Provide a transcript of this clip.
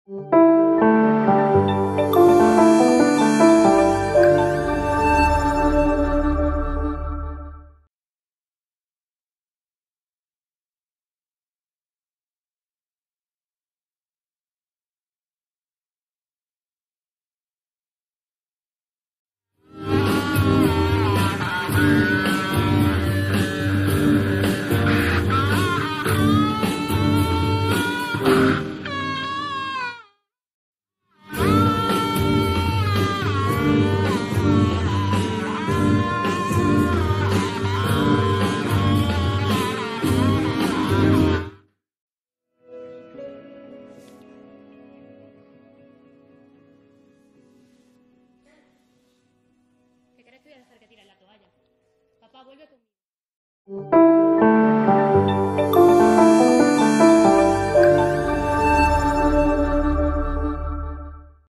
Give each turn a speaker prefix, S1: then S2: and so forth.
S1: ¿Qué crees tú de hacer que tiras la toalla? Papá, vuelve conmigo.